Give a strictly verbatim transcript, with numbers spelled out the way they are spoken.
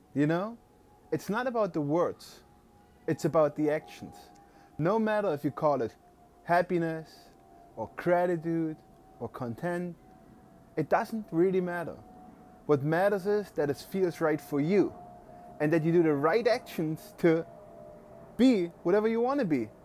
You know? It's not about the words, it's about the actions. No matter if you call it happiness or gratitude or content, it doesn't really matter. What matters is that it feels right for you and that you do the right actions to be whatever you want to be.